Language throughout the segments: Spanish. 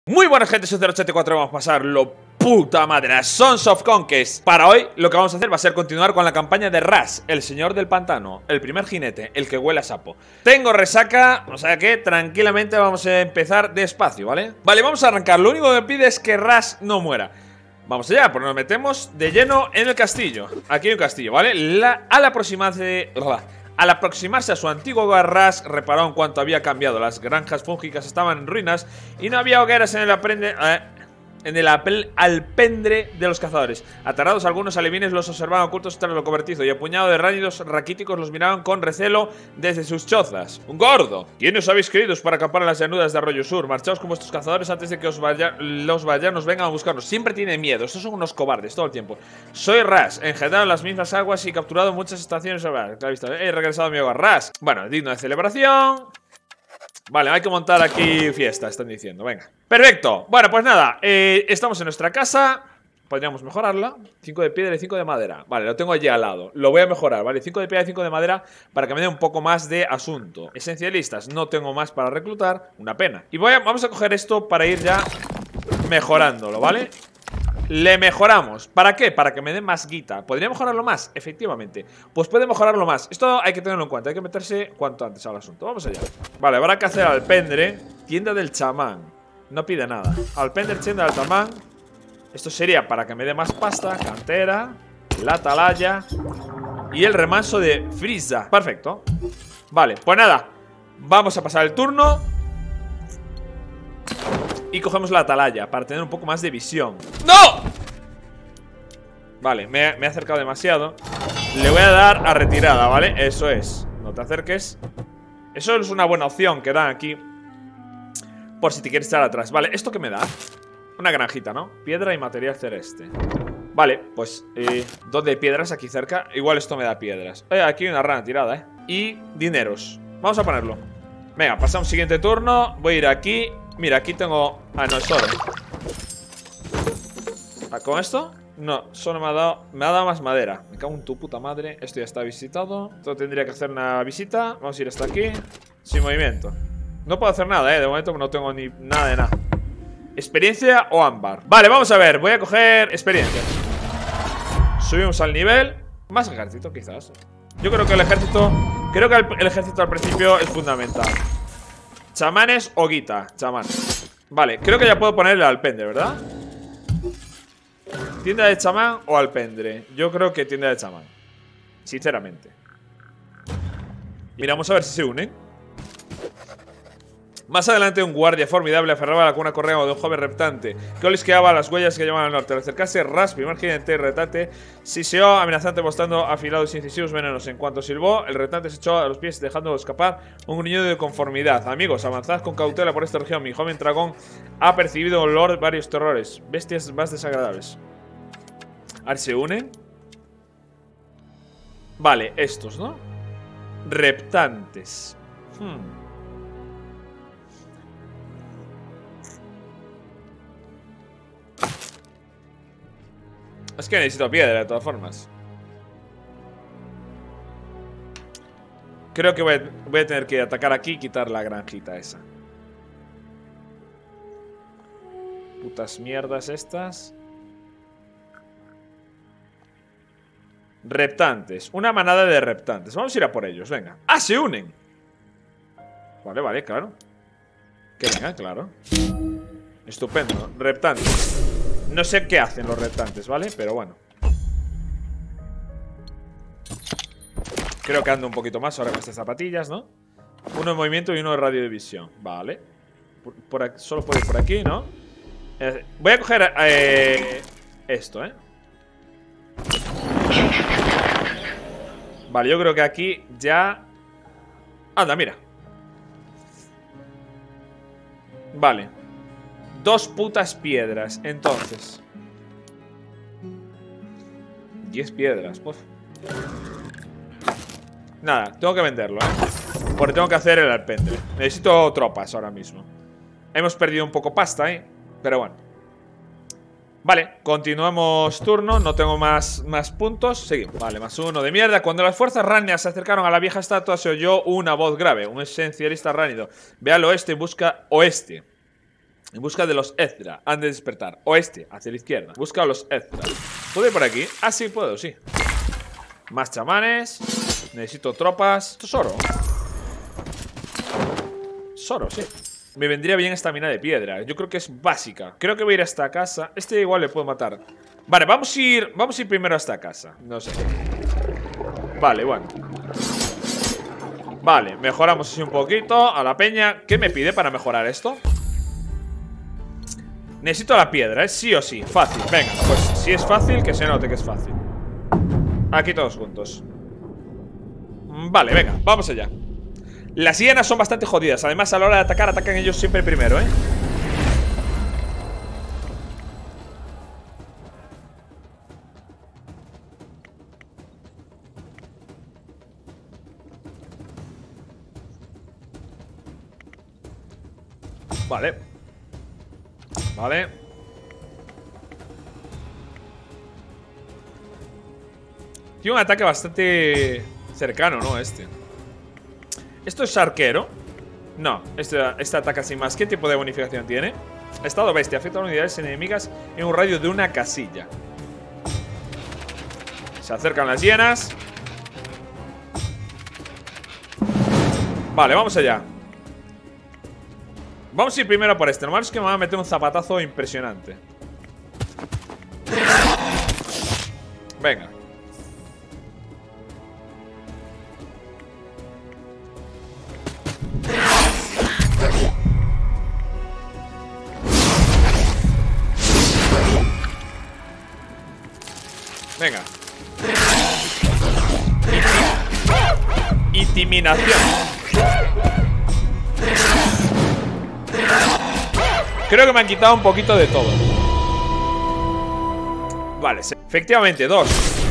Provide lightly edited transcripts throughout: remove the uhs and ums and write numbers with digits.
Muy buena gente, soy 084, vamos a pasarlo puta madre a Sons of Conquest. Para hoy lo que vamos a hacer va a ser continuar con la campaña de Ras, el señor del pantano, el primer jinete, el que huele a sapo. Tengo resaca, o sea que tranquilamente vamos a empezar despacio, ¿vale? Vale, vamos a arrancar, lo único que me pide es que Ras no muera. Vamos allá, pues nos metemos de lleno en el castillo. Aquí hay un castillo, ¿vale? Al aproximarse a su antiguo hogar, Ras reparó en cuanto había cambiado. Las granjas fúngicas estaban en ruinas y no había hogueras en el alpendre de los cazadores. Aterrados, algunos alevines los observaban ocultos tras lo cobertizo y a puñado de ránidos raquíticos los miraban con recelo desde sus chozas. ¡Un gordo! ¿Quiénes os habéis querido para acampar en las llanuras de Arroyo Sur? Marchaos con vuestros cazadores antes de que los vallanos vengan a buscarnos. Siempre tienen miedo, estos son unos cobardes todo el tiempo. Soy Ras, engendrado en las mismas aguas y capturado en muchas estaciones. He regresado a mi hogar. Ras, bueno, digno de celebración. Vale, hay que montar aquí fiesta, están diciendo, venga. Perfecto, bueno, pues nada, estamos en nuestra casa. Podríamos mejorarla, 5 de piedra y 5 de madera. Vale, lo tengo allí al lado, lo voy a mejorar, vale, 5 de piedra y 5 de madera para que me dé un poco más de asunto. Esencialistas, no tengo más para reclutar, una pena. Y vamos a coger esto para ir ya mejorándolo, ¿vale? Le mejoramos. ¿Para qué? Para que me dé más guita. ¿Podría mejorarlo más? Efectivamente. Pues puede mejorarlo más. Esto hay que tenerlo en cuenta. Hay que meterse cuanto antes al asunto. Vamos allá. Vale, habrá que hacer alpendre. Tienda del chamán. No pide nada. Alpendre, tienda del chamán. Esto sería para que me dé más pasta. Cantera. La atalaya. Y el remanso de Frisa. Perfecto. Vale, pues nada. Vamos a pasar el turno. Y cogemos la atalaya para tener un poco más de visión. ¡No! Vale, me he acercado demasiado. Le voy a dar a retirada, ¿vale? Eso es, no te acerques. Eso es una buena opción que dan aquí por si te quieres echar atrás. Vale, ¿esto qué me da? Una granjita, ¿no? Piedra y material celeste. Vale, pues ¿dónde hay piedras? Aquí cerca. Igual esto me da piedras. Aquí hay una rana tirada, ¿eh? Y dineros. Vamos a ponerlo. Venga, pasamos siguiente turno. Voy a ir aquí. Mira, aquí tengo... Ah, no, es oro. ¿Con esto? No, solo me ha dado más madera. Me cago en tu puta madre. Esto ya está visitado. Esto tendría que hacer una visita. Vamos a ir hasta aquí. Sin movimiento. No puedo hacer nada, de momento no tengo ni nada de nada. ¿Experiencia o ámbar? Vale, vamos a ver. Voy a coger experiencia. Subimos al nivel. Más ejército, quizás. Yo creo que el ejército... Creo que el ejército al principio es fundamental. Chamanes o guita. Chamanes. Vale, creo que ya puedo poner el alpendre, ¿verdad? ¿Tienda de chamán o alpendre? Yo creo que tienda de chamán, sinceramente. Miramos a ver si se unen. Más adelante un guardia formidable aferraba con una correa de un joven reptante que olisqueaba las huellas que llevaban al norte. Al acercarse, Ras, primer jinete retante, siseó amenazante mostrando afilados incisivos venenos. En cuanto silbó, el retante se echó a los pies dejando escapar un gruñido de conformidad. Amigos, avanzad con cautela por esta región. Mi joven dragón ha percibido olor de varios terrores, bestias más desagradables. A ver, ¿se unen? Vale, estos, ¿no? Reptantes. Es que necesito piedra de todas formas. Creo que voy a tener que atacar aquí y quitar la granjita esa. Putas mierdas estas. Reptantes. Una manada de reptantes. Vamos a ir a por ellos, venga. ¡Ah, se unen! Vale, vale, claro. Que vengan, claro. Estupendo. Reptantes. No sé qué hacen los reptantes, ¿vale? Pero bueno. Creo que ando un poquito más ahora con estas zapatillas, ¿no? Uno de movimiento y uno de radio de visión. Vale. Solo puedo ir por aquí, ¿no? Voy a coger esto, ¿eh? Vale, yo creo que aquí ya... Anda, mira. Vale. 2 putas piedras, entonces 10 piedras, pues. Nada, tengo que venderlo, porque tengo que hacer el alpendre. Necesito tropas ahora mismo. Hemos perdido un poco pasta, pero bueno. Vale, continuamos turno. No tengo más puntos. Seguimos. Vale, +1 de mierda. Cuando las fuerzas ránidas se acercaron a la vieja estatua, se oyó una voz grave. Un esencialista ránido. Ve al oeste y busca oeste. En busca de los Ezra. Han de despertar. Oeste, hacia la izquierda. Busca a los Ezra. ¿Puedo ir por aquí? Ah, sí, puedo, sí. Más chamanes. Necesito tropas. Esto es oro. Es oro, sí. Me vendría bien esta mina de piedra. Yo creo que es básica. Creo que voy a ir a esta casa. Este igual le puedo matar. Vale, vamos a ir primero a esta casa. No sé. Vale, bueno. Vale, mejoramos así un poquito. A la peña. ¿Qué me pide para mejorar esto? Necesito la piedra, ¿eh? Sí o sí, fácil. Venga, pues si es fácil, que se note que es fácil. Aquí todos juntos. Vale, venga, vamos allá. Las hienas son bastante jodidas. Además, a la hora de atacar, atacan ellos siempre primero, ¿eh? Vale. Vale. Tiene un ataque bastante cercano, ¿no? ¿Esto es arquero? No, este ataca sin más. ¿Qué tipo de bonificación tiene? Estado bestia. Afecta a unidades enemigas en un radio de una casilla. Se acercan las hienas. Vale, vamos allá. Vamos a ir primero por este. Lo malo es que me va a meter un zapatazo impresionante. Venga. Venga. Intimidación. Creo que me han quitado un poquito de todo. Vale, efectivamente, 2.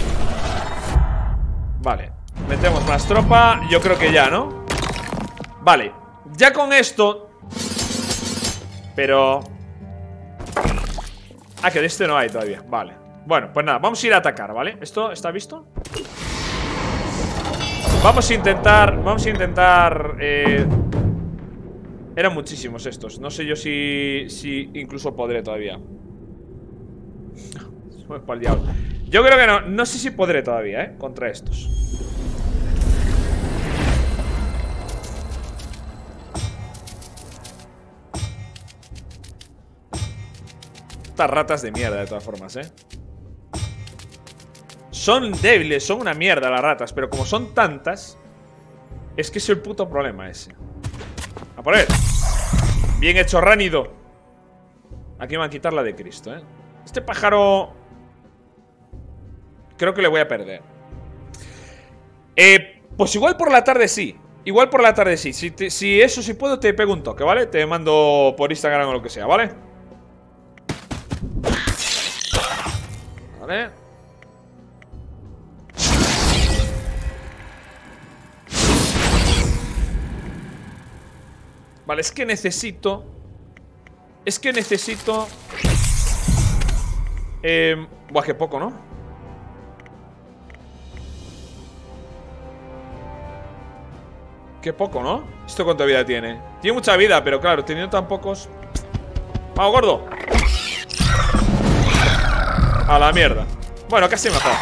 Vale, metemos más tropa. Yo creo que ya, ¿no? Vale, ya con esto. Pero... Ah, que de este no hay todavía, vale. Bueno, pues nada, vamos a ir a atacar, ¿vale? ¿Esto está visto? Vamos a intentar eran muchísimos estos. No sé yo si incluso podré todavía. Yo creo que no. No sé si podré todavía, contra estos. Estas ratas de mierda, de todas formas, Son débiles, son una mierda las ratas. Pero como son tantas, es que es el puto problema ese. A por él. Bien hecho, Ránido. Aquí me van a quitar la de Cristo, Este pájaro creo que le voy a perder. Pues igual por la tarde sí. Igual por la tarde sí. Si puedo te pego un toque, ¿vale? Te mando por Instagram o lo que sea, ¿vale? Vale. Vale, es que necesito... Buah, qué poco, ¿no? Qué poco, ¿no? ¿Esto cuánta vida tiene? Tiene mucha vida, pero claro, teniendo tan pocos... ¡Vamos, gordo! A la mierda. Bueno, casi mejor.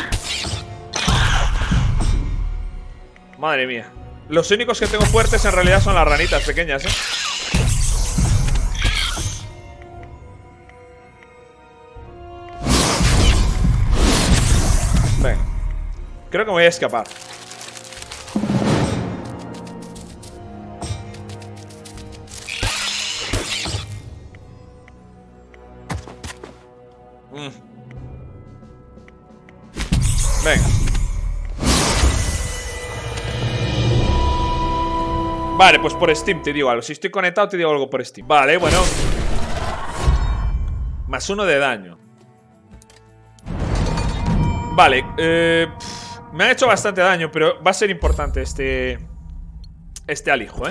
Madre mía. Los únicos que tengo fuertes en realidad son las ranitas pequeñas, Venga. Creo que me voy a escapar. Venga. Vale, pues por Steam te digo algo. Si estoy conectado te digo algo por Steam. Vale, bueno. +1 de daño. Vale, me han hecho bastante daño, pero va a ser importante este alijo,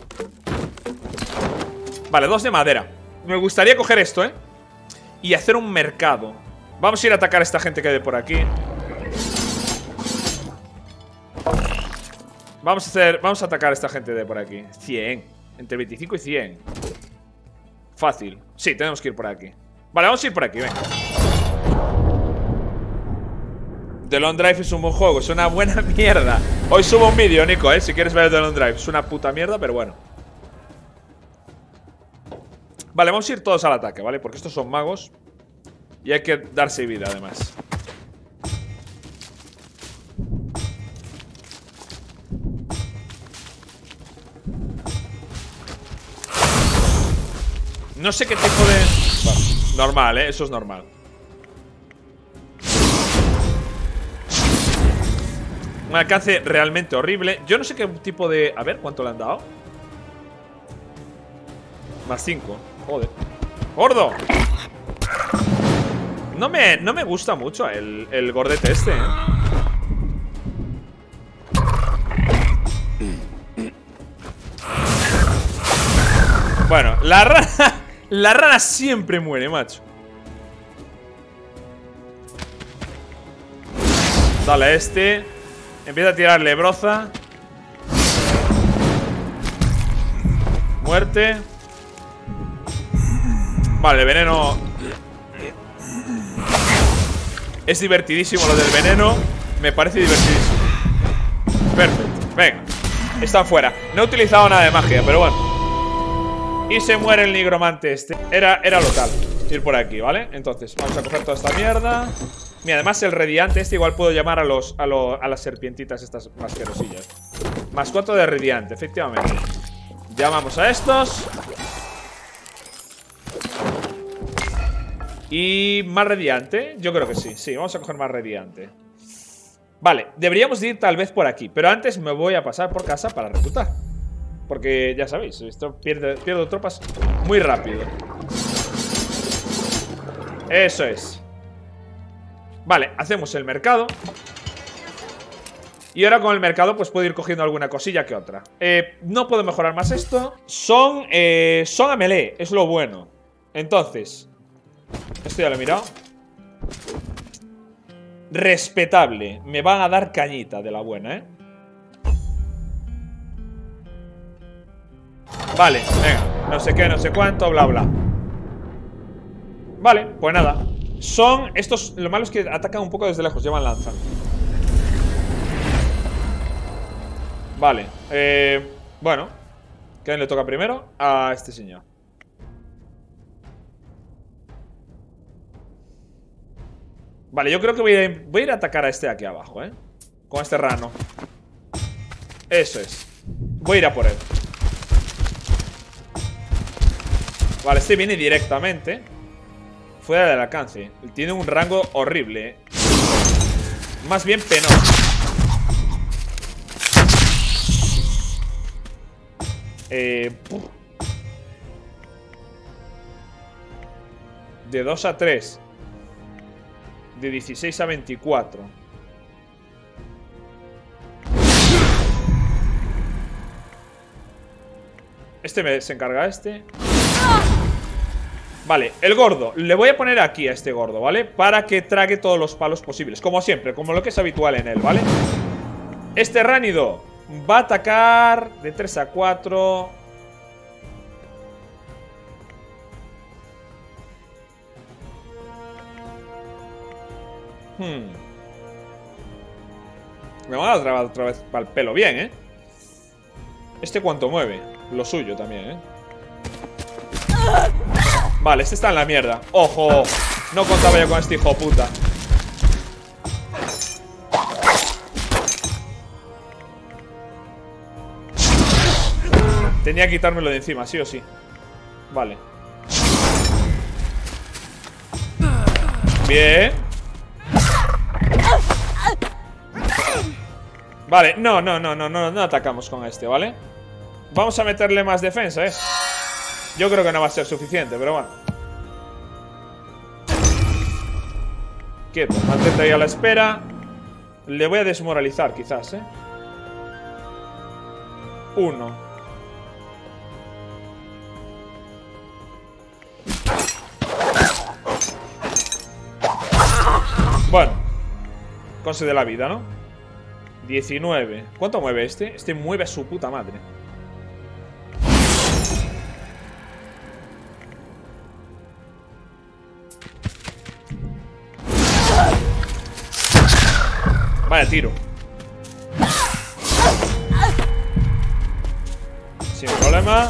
Vale, 2 de madera. Me gustaría coger esto, y hacer un mercado. Vamos a ir a atacar a esta gente que hay de por aquí. Vamos a atacar a esta gente de por aquí. 100. Entre 25 y 100. Fácil. Sí, tenemos que ir por aquí. Vale, vamos a ir por aquí, venga. The Long Drive es un buen juego, es una buena mierda. Hoy subo un vídeo, Nico, si quieres ver The Long Drive. Es una puta mierda, pero bueno. Vale, vamos a ir todos al ataque, ¿vale? Porque estos son magos y hay que darse vida, además. No sé qué tipo de... Vale, normal, eso es normal. Un alcance realmente horrible. Yo no sé qué tipo de... A ver, ¿cuánto le han dado? Más 5. Joder. ¡Gordo! No me gusta mucho el gordete este, ¿eh? Bueno, la rana siempre muere, macho. Dale a este. Empieza a tirarle broza. Muerte. Vale, el veneno. Es divertidísimo lo del veneno. Me parece divertidísimo. Perfecto, venga. Están fuera. No he utilizado nada de magia, pero bueno. Y se muere el nigromante este. Era local ir por aquí, ¿vale? Entonces, vamos a coger toda esta mierda. Mira, además el radiante este igual puedo llamar a las serpientitas estas masquerosillas. Más 4 de radiante, efectivamente. Llamamos a estos. Y más radiante. Yo creo que sí, sí, vamos a coger más radiante. Vale, deberíamos de ir tal vez por aquí. Pero antes me voy a pasar por casa para reclutar. Porque ya sabéis, esto pierdo tropas muy rápido. Eso es. Vale, hacemos el mercado. Y ahora con el mercado pues puedo ir cogiendo alguna cosilla que otra. No puedo mejorar más esto. Son a melee, es lo bueno. Entonces, esto ya lo he mirado. Respetable. Me van a dar cañita de la buena, Vale, venga, no sé qué, no sé cuánto, bla, bla. Vale, pues nada. Son estos, lo malo es que atacan un poco desde lejos, llevan lanza. Vale, bueno. ¿Quién le toca primero? A este señor. Vale, yo creo que voy a ir a atacar a este de aquí abajo, con este rano. Eso es. Voy a ir a por él. Vale, este viene directamente. Fuera del alcance. Tiene un rango horrible, Más bien penoso. De 2 a 3. De 16 a 24. Este se encarga este. Vale, el gordo. Le voy a poner aquí a este gordo, ¿vale? Para que trague todos los palos posibles. Como siempre, como lo que es habitual en él, ¿vale? Este ránido va a atacar de 3 a 4. Me van a dar otra vez para el pelo bien, Este cuánto mueve. Lo suyo también, Vale, este está en la mierda. ¡Ojo! No contaba yo con este hijo de puta. Tenía que quitármelo de encima, sí o sí. Vale. Bien. Vale, no atacamos con este, ¿vale? Vamos a meterle más defensa, Yo creo que no va a ser suficiente, pero bueno. Quieto, mantente ahí a la espera. Le voy a desmoralizar quizás, 1. Bueno, cosa de la vida, ¿no? 19. ¿Cuánto mueve este? Este mueve a su puta madre. Vaya tiro. Sin problema.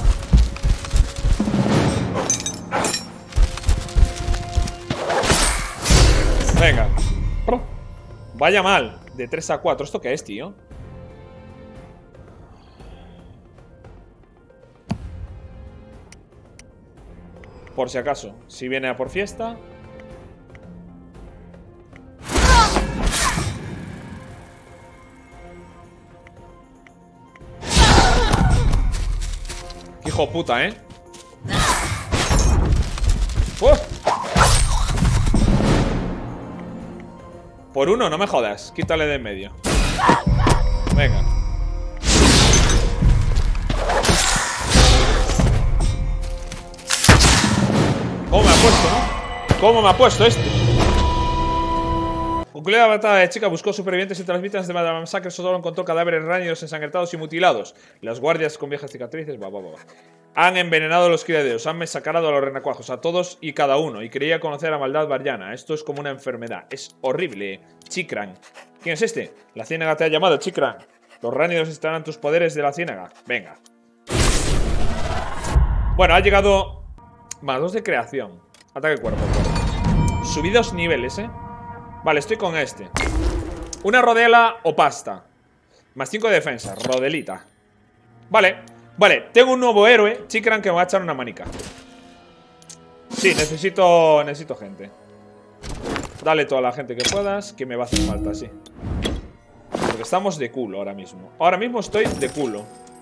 Venga. Vaya mal. De 3 a 4. ¿Esto qué es, tío? Por si acaso. Si viene a por fiesta. Qué hijo puta, ¿eh? ¡Uf! Por uno, no me jodas. Quítale de en medio. Venga. ¿Cómo me ha puesto, no? ¿Cómo me ha puesto este? Concluida la batalla de Chica, buscó supervivientes entre las víctimas de la masacre. Solo encontró cadáveres ránidos, ensangrentados y mutilados. Las guardias con viejas cicatrices. Han envenenado a los criaderos, han masacrado a los renacuajos, a todos y cada uno. Y creía conocer la maldad variana. Esto es como una enfermedad. Es horrible. Chikran. ¿Quién es este? La ciénaga te ha llamado, Chikran. Los ránidos estarán tus poderes de la ciénaga. Venga. Bueno, ha llegado. Más 2 de creación. Ataque cuerpo a cuerpo. Subí 2 niveles, Vale, estoy con este. Una rodela o pasta. Más 5 de defensa. Rodelita. Vale. Vale, tengo un nuevo héroe, Chikran, que me va a echar una manica. Sí, necesito gente. Dale toda la gente que puedas, que me va a hacer falta, sí. Porque estamos de culo ahora mismo. Ahora mismo estoy de culo.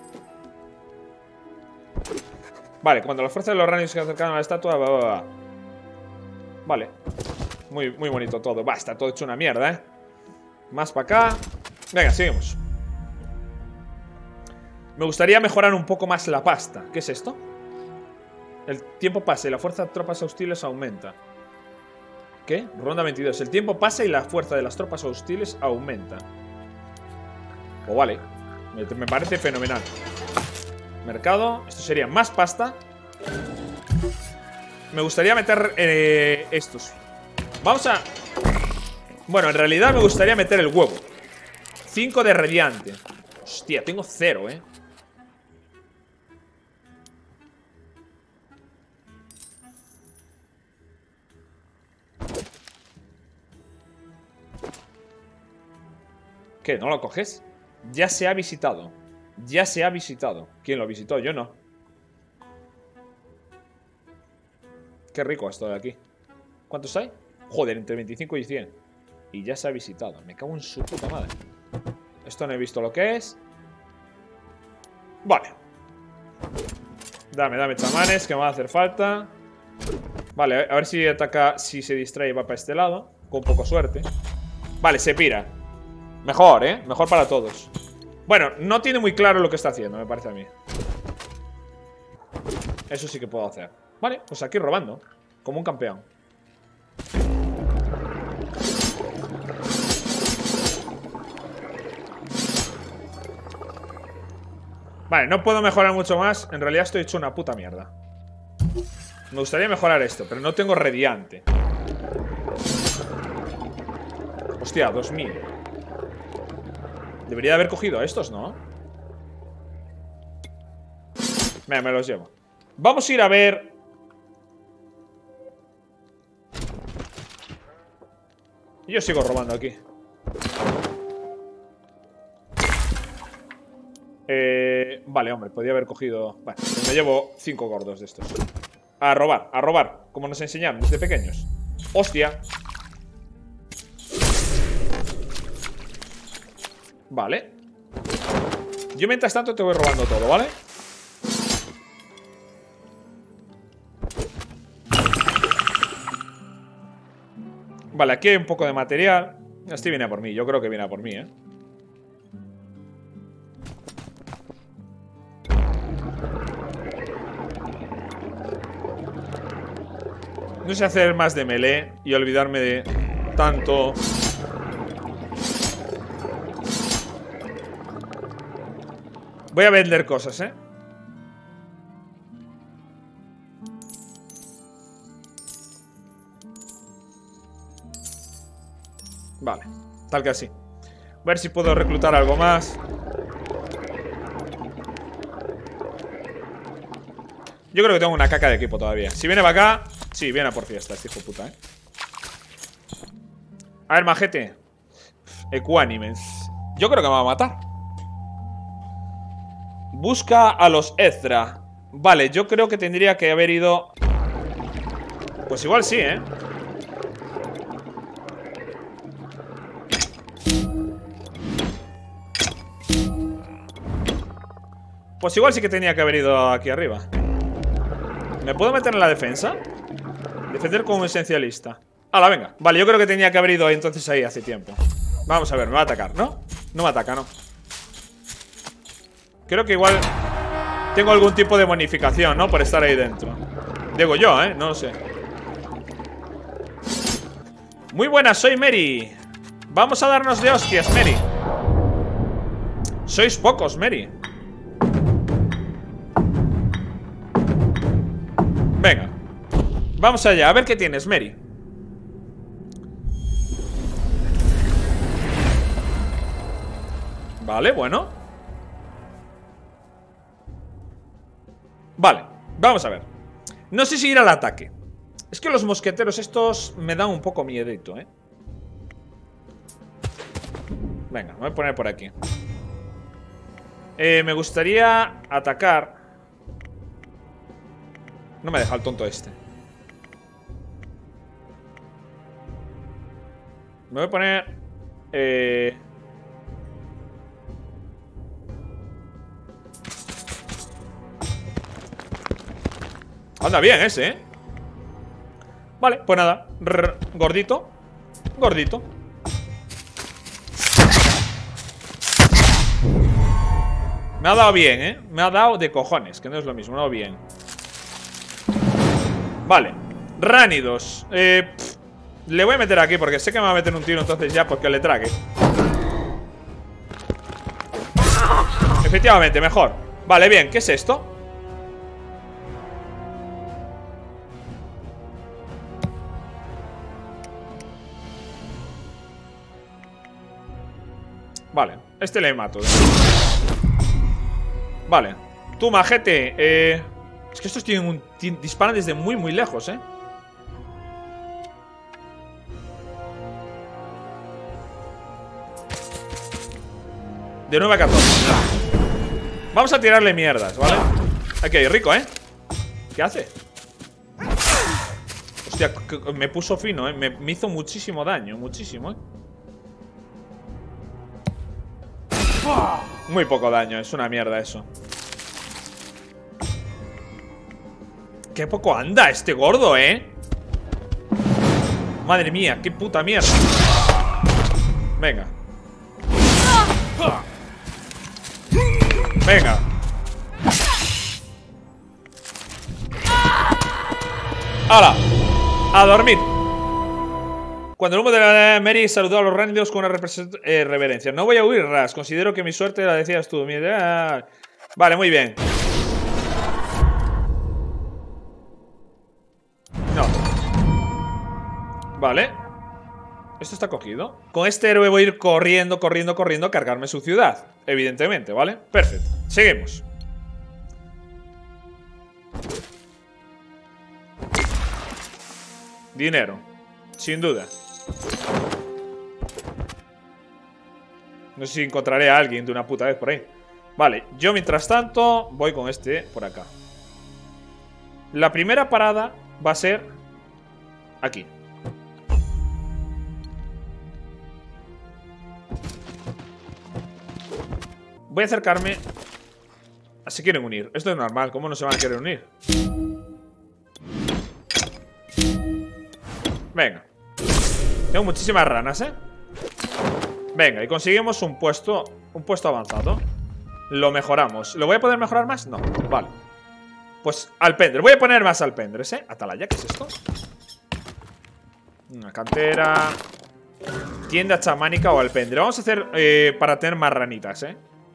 Vale, cuando las fuerzas de los ránidos se acercan a la estatua... Vale. Muy bonito todo. Está todo hecho una mierda, Más para acá. Venga, seguimos. Me gustaría mejorar un poco más la pasta. ¿Qué es esto? El tiempo pasa y la fuerza de tropas hostiles aumenta. ¿Qué? Ronda 22. El tiempo pasa y la fuerza de las tropas hostiles aumenta. Pues vale. Me parece fenomenal. Mercado. Esto sería más pasta. Me gustaría meter estos. Vamos a... Bueno, en realidad me gustaría meter el huevo. 5 de radiante. Hostia, tengo 0, ¿Qué? ¿No lo coges? Ya se ha visitado. Ya se ha visitado. ¿Quién lo visitó? Yo no. Qué rico esto de aquí. ¿Cuántos hay? Joder, entre 25 y 100. Y ya se ha visitado. Me cago en su puta madre. Esto no he visto lo que es. Vale. Dame chamanes, que me va a hacer falta. Vale, a ver si ataca. Si se distrae y va para este lado. Con poco suerte. Vale, se pira. Mejor, mejor para todos. Bueno, no tiene muy claro lo que está haciendo, me parece a mí. Eso sí que puedo hacer. Vale, pues aquí robando. Como un campeón. Vale, no puedo mejorar mucho más. En realidad estoy hecho una puta mierda. Me gustaría mejorar esto, pero no tengo radiante. Hostia, 2000. Debería haber cogido a estos, ¿no? Venga, me los llevo. Vamos a ir a ver. Yo sigo robando aquí. Vale, hombre, podría haber cogido... Vale, me llevo 5 gordos de estos. A robar, como nos enseñaron desde pequeños. Hostia. Vale. Yo mientras tanto te voy robando todo, ¿vale? Vale, aquí hay un poco de material. Este viene a por mí, yo creo que viene a por mí, No sé hacer más de melee y olvidarme de tanto. Voy a vender cosas, Vale, tal que así. ver si puedo reclutar algo más. Yo creo que tengo una caca de equipo todavía. Si viene para acá... Sí, viene a por fiesta este hijo de puta, A ver, majete. Ecuánimes. Yo creo que me va a matar. Busca a los Ezra. Vale, yo creo que tendría que haber ido... Pues igual sí, Pues igual sí que tenía que haber ido aquí arriba. ¿Me puedo meter en la defensa? Defender como esencialista. ¡Hala, venga! Vale, yo creo que tenía que haber ido entonces ahí hace tiempo. Vamos a ver, me va a atacar, ¿no? No me ataca, ¿no? Creo que igual tengo algún tipo de bonificación, ¿no? Por estar ahí dentro. Digo yo, no lo sé. Muy buenas, soy Mary. Vamos a darnos de hostias, Mary. Sois pocos, Mary. Venga. Vamos allá, a ver qué tienes, Mary. Vale, bueno. Vale, vamos a ver. No sé si ir al ataque. Es que los mosqueteros estos me dan un poco miedito, Venga, me voy a poner por aquí. Me gustaría atacar. No me deja el tonto este. Me voy a poner... Anda bien ese, Vale, pues nada. Gordito. Gordito. Me ha dado bien, Me ha dado de cojones, que no es lo mismo, me ha dado bien. Vale. Ránidos. Le voy a meter aquí porque sé que me va a meter un tiro, entonces ya, pues que le trague. Efectivamente, mejor. Vale, bien, ¿qué es esto? Vale, este le mato. Vale. Tú, majete. Es que estos tienen disparan desde muy, muy lejos, De 9 a 14. Vamos a tirarle mierdas, ¿vale? Aquí, rico, ¿Qué hace? Hostia, me puso fino, me hizo muchísimo daño, muchísimo, Muy poco daño, es una mierda eso. Qué poco anda este gordo, Madre mía, qué puta mierda. Venga. Venga. ¡Hala! A dormir. Cuando el humo de la Mary saludó a los ránidos con una reverencia. No voy a huir, Ras. Considero que mi suerte la decías tú. Vale, muy bien. No. Vale. Esto está cogido. Con este héroe voy a ir corriendo, corriendo, corriendo a cargarme su ciudad. Evidentemente, ¿vale? Perfecto. Seguimos. Dinero. Sin duda. No sé si encontraré a alguien de una puta vez por ahí. Vale, yo mientras tanto voy con este por acá. La primera parada va a ser aquí. Voy a acercarme. Se quieren unir. Esto es normal, ¿cómo no se van a querer unir? Venga. Tengo muchísimas ranas, Venga, y conseguimos un puesto avanzado. Lo mejoramos. ¿Lo voy a poder mejorar más? No, vale. Pues alpendre, voy a poner más alpendres, Atalaya, ¿qué es esto? Una cantera. Tienda chamánica o alpendre. Vamos a hacer para tener más ranitas,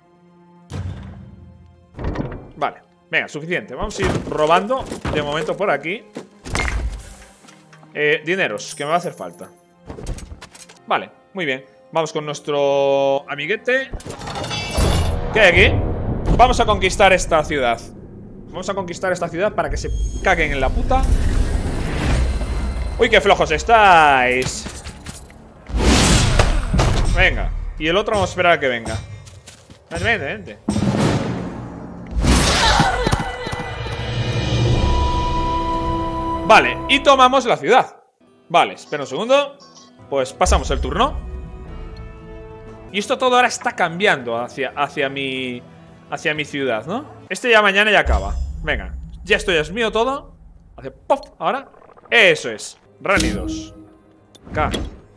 Vale, venga, suficiente. Vamos a ir robando de momento por aquí. Dineros, que me va a hacer falta. Vale, muy bien. Vamos con nuestro amiguete. ¿Qué hay aquí? Vamos a conquistar esta ciudad. Vamos a conquistar esta ciudad para que se caguen en la puta. Uy, qué flojos estáis. Venga. Y el otro vamos a esperar a que venga. Vente, vente. Vale, y tomamos la ciudad. Vale, espera un segundo. Pues pasamos el turno. Y esto todo ahora está cambiando hacia mi ciudad, ¿no? Este ya mañana ya acaba. Venga, ya esto ya es mío todo. Hace pop, ahora. Eso es, rápidos. Acá.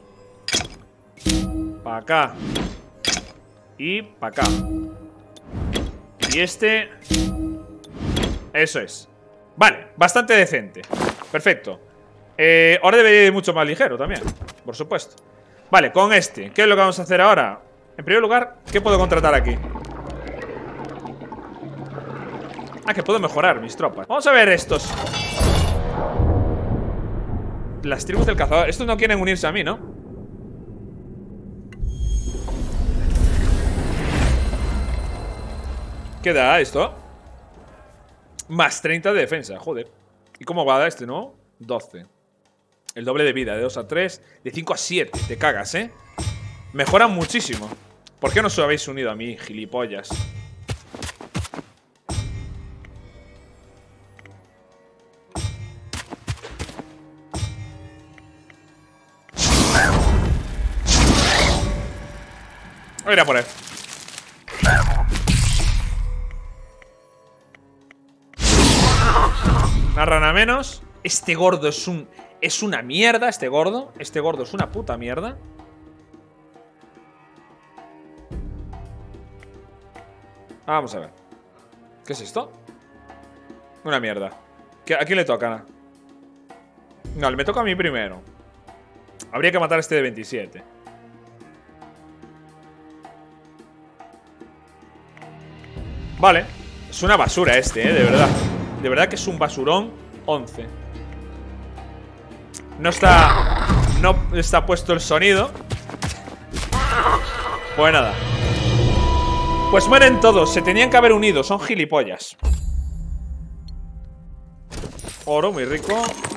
Para acá. Y para acá. Y este. Eso es. Vale, bastante decente. Perfecto. Ahora debería ir mucho más ligero también, por supuesto. Vale, con este, ¿qué es lo que vamos a hacer ahora? En primer lugar, ¿qué puedo contratar aquí? Ah, que puedo mejorar mis tropas. Vamos a ver estos. Las tribus del cazador. Estos no quieren unirse a mí, ¿no? ¿Qué da esto? Más 30 de defensa, joder. ¿Y cómo va este, no? 12. El doble de vida, de 2 a 3. De 5 a 7, te cagas, ¿eh? Mejoran muchísimo. ¿Por qué no os habéis unido a mí, gilipollas? Voy a ir a por él. Una rana menos. Este gordo es una mierda, este gordo. Este gordo es una puta mierda. Vamos a ver. ¿Qué es esto? Una mierda. ¿A quién le toca? No, me toca a mí primero. Habría que matar a este de 27. Vale. Es una basura este, de verdad. De verdad que es un basurón. 11. No está puesto el sonido. Pues nada. Pues mueren todos. Se tenían que haber unido. Son gilipollas. Oro, muy rico.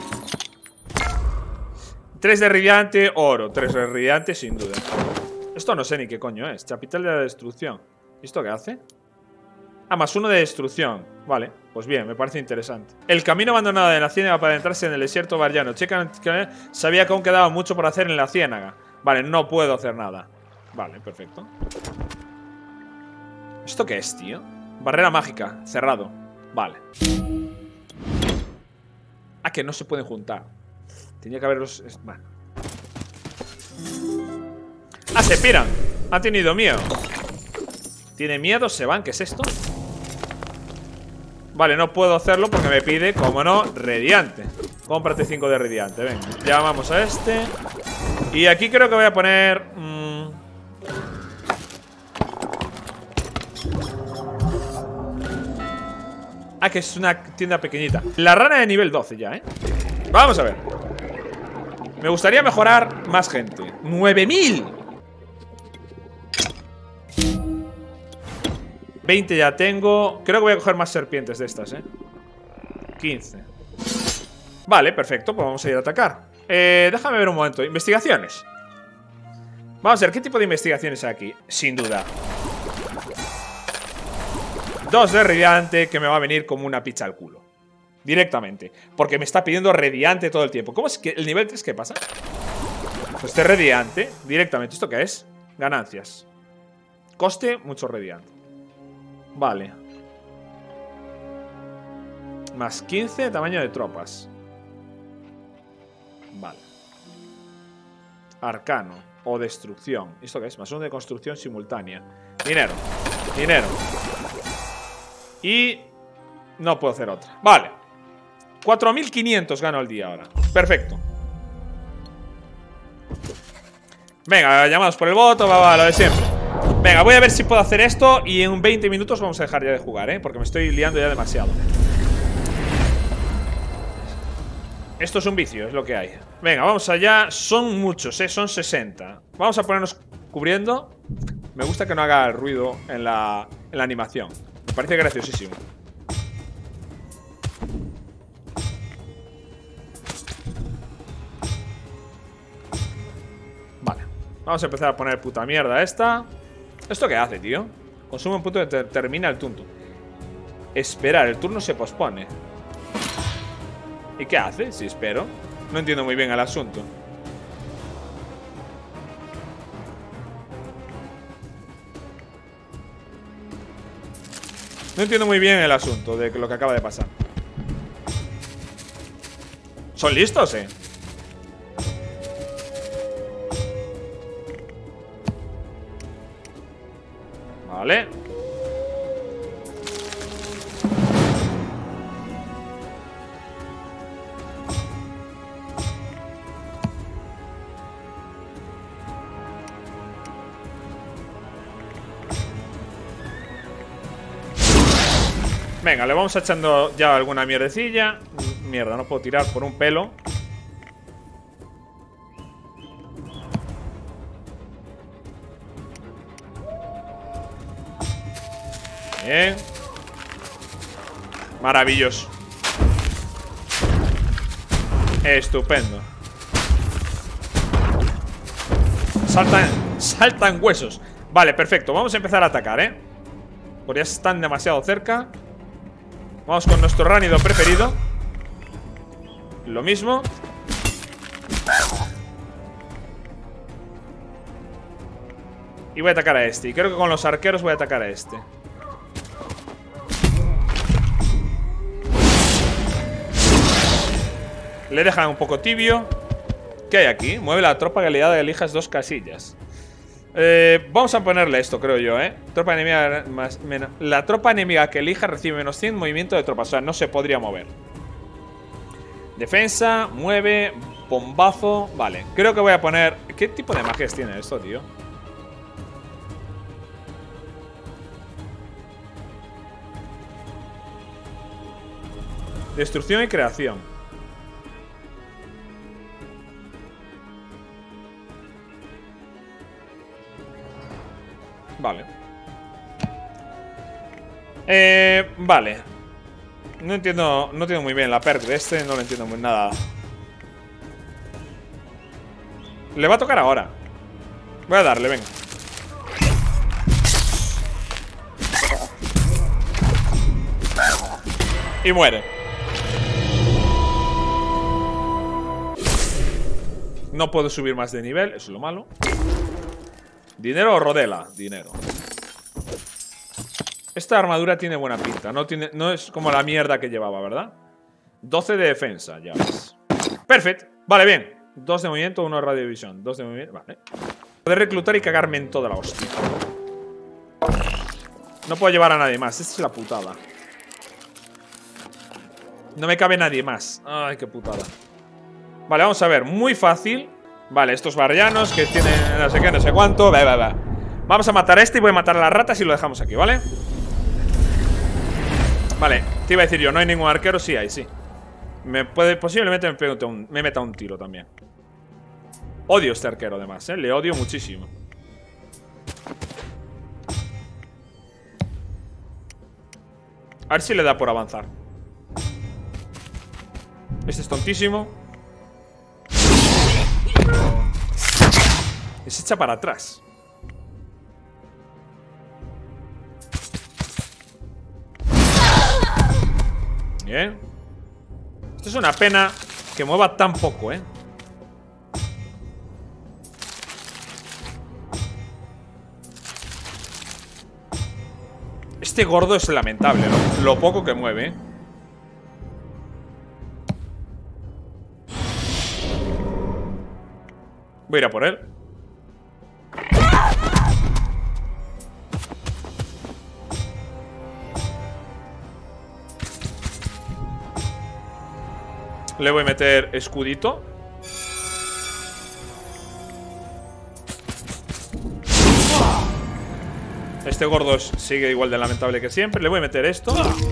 3 de radiante, oro. 3 de radiante, sin duda. Esto no sé ni qué coño es. Capital de la destrucción. ¿Y esto qué hace? Ah, más 1 de destrucción. Vale, pues bien, me parece interesante. El camino abandonado de la ciénaga para adentrarse en el desierto variano. Checa que sabía que aún quedaba mucho por hacer en la ciénaga. Vale, no puedo hacer nada. Vale, perfecto. ¿Esto qué es, tío? Barrera mágica, cerrado. Vale. Ah, que no se pueden juntar. Tenía que haberlos... Bueno. Ah, se piran. Han tenido miedo. ¿Tiene miedo? ¿Se van? ¿Qué es esto? Vale, no puedo hacerlo porque me pide, como no, radiante. Cómprate 5 de radiante, venga. Llamamos a este. Y aquí creo que voy a poner... Ah, que es una tienda pequeñita. La rana de nivel 12 ya, ¿eh? Vamos a ver. Me gustaría mejorar más gente. ¡9000! 20 ya tengo. Creo que voy a coger más serpientes de estas, 15. Vale, perfecto, pues vamos a ir a atacar. Déjame ver un momento. Investigaciones. Vamos a ver, ¿qué tipo de investigaciones hay aquí? Sin duda 2 de radiante, que me va a venir como una pizza al culo. Directamente. Porque me está pidiendo radiante todo el tiempo. ¿Cómo es que el nivel 3 qué pasa? Pues este radiante, directamente. ¿Esto qué es? Ganancias. Coste, mucho radiante. Vale. Más 15 tamaño de tropas. Vale. Arcano o destrucción. ¿Esto qué es? Más 1 de construcción simultánea. Dinero. Dinero. Y no puedo hacer otra. Vale. 4500 gano al día ahora. Perfecto. Venga, llamados por el voto. Va, lo de siempre. Venga, voy a ver si puedo hacer esto. Y en 20 minutos vamos a dejar ya de jugar, porque me estoy liando ya demasiado. Esto es un vicio, es lo que hay. Venga, vamos allá. Son muchos, son 60. Vamos a ponernos cubriendo. Me gusta que no haga ruido en la animación. Me parece graciosísimo. Vale. Vamos a empezar a poner puta mierda esta. ¿Esto qué hace, tío? Consume un punto que termina el turno. Esperar, el turno se pospone. ¿Y qué hace si espero? No entiendo muy bien el asunto. No entiendo muy bien el asunto de lo que acaba de pasar. ¿Son listos, Vale. Venga, le vamos echando ya alguna mierdecilla. Mierda, no puedo tirar por un pelo. Bien. Maravilloso. Estupendo. Saltan huesos. Vale, perfecto, vamos a empezar a atacar, porque ya están demasiado cerca. Vamos con nuestro ránido preferido. Lo mismo. Y voy a atacar a este. Y creo que con los arqueros voy a atacar a este. Le dejan un poco tibio. ¿Qué hay aquí? Mueve la tropa que aliada, elijas 2 casillas. Vamos a ponerle esto, creo yo, Tropa enemiga la tropa enemiga que elija recibe menos 100 movimiento de tropas. O sea, no se podría mover. Defensa, mueve, bombazo. Vale, creo que voy a poner... ¿Qué tipo de magias tiene esto, tío? Destrucción y creación. Vale. Vale. No entiendo muy bien la perk de este. No lo entiendo muy nada. Le va a tocar ahora. Voy a darle, venga. Y muere. No puedo subir más de nivel, eso es lo malo. ¿Dinero o rodela? Dinero. Esta armadura tiene buena pinta. No es como la mierda que llevaba, ¿verdad? 12 de defensa, ya ves. Perfecto. Vale, bien. 2 de movimiento, 1 de radiovisión. 2 de movimiento, vale. Poder reclutar y cagarme en toda la hostia. No puedo llevar a nadie más. Esta es la putada. No me cabe nadie más. Ay, qué putada. Vale, vamos a ver. Muy fácil. Vale, estos barrianos que tienen no sé qué, no sé cuánto. Va. Vamos a matar a este y voy a matar a las ratas y lo dejamos aquí, ¿vale? Vale, te iba a decir yo, no hay ningún arquero. Sí hay, sí. Posiblemente me meta un tiro también. Odio este arquero además, le odio muchísimo. A ver si le da por avanzar. Este es tontísimo. Y se echa para atrás. Bien. Esto es una pena que mueva tan poco, Este gordo es lamentable, ¿no? Lo poco que mueve, Voy a ir a por él. Le voy a meter escudito. Este gordo sigue igual de lamentable que siempre. Le voy a meter esto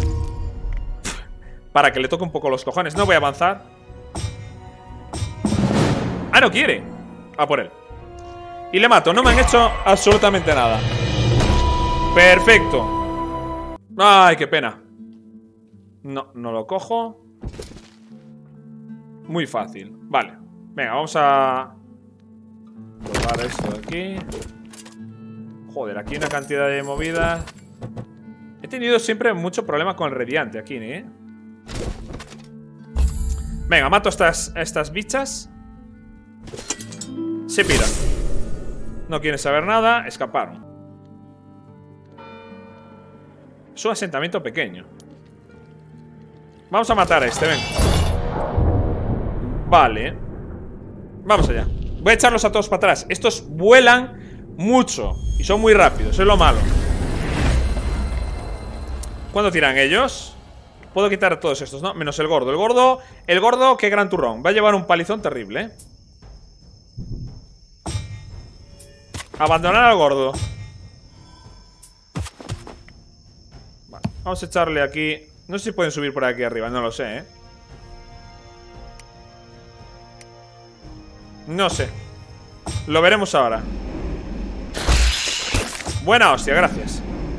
para que le toque un poco los cojones. No voy a avanzar. ¡Ah, no quiere! A por él. Y le mato, no me han hecho absolutamente nada. Perfecto. Ay, qué pena. No, no lo cojo. Muy fácil, vale. Venga, vamos a probar esto de aquí. Joder, aquí una cantidad de movidas. He tenido siempre mucho problema con el radiante aquí, ¿eh? Venga, mato a estas bichas. Se piran. No quieren saber nada, escaparon. Es un asentamiento pequeño. Vamos a matar a este, ven. Vale. Vamos allá. Voy a echarlos a todos para atrás. Estos vuelan mucho y son muy rápidos, es lo malo. ¿Cuándo tiran ellos? Puedo quitar a todos estos, ¿no? Menos el gordo. El gordo, qué gran turrón. Va a llevar un palizón terrible, ¿eh? Abandonar al gordo. Vale, vamos a echarle aquí. No sé si pueden subir por aquí arriba, no lo sé, ¿eh? No sé. Lo veremos ahora. Buena hostia, gracias.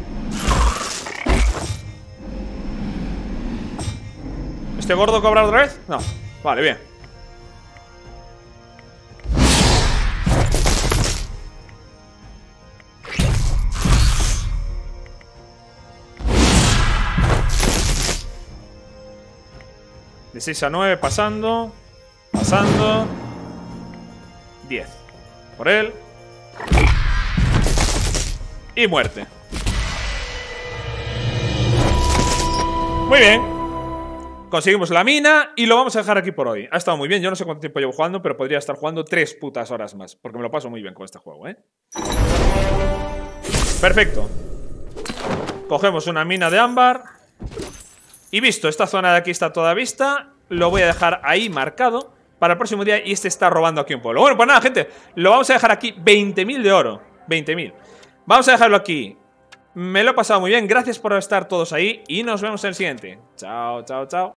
¿Este gordo cobra otra vez? No, vale, bien. De 6 a 9, pasando. Pasando. 10. Por él. Y muerte. Muy bien. Conseguimos la mina y lo vamos a dejar aquí por hoy. Ha estado muy bien, yo no sé cuánto tiempo llevo jugando, pero podría estar jugando 3 putas horas más, porque me lo paso muy bien con este juego, ¿eh? Perfecto. Cogemos una mina de ámbar. Y visto, esta zona de aquí está toda vista. Lo voy a dejar ahí marcado para el próximo día. Y este está robando aquí un pueblo. Bueno, pues nada, gente, lo vamos a dejar aquí. 20.000 de oro, 20.000. Vamos a dejarlo aquí. Me lo he pasado muy bien, gracias por estar todos ahí. Y nos vemos en el siguiente. Chao, chao, chao.